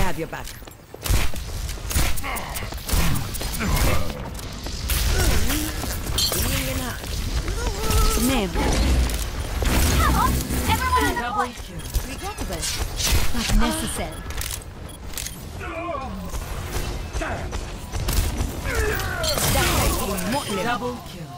have your back. Name. Come on, everyone on the Double point. kill. Regrettable, but necessary. Double kill.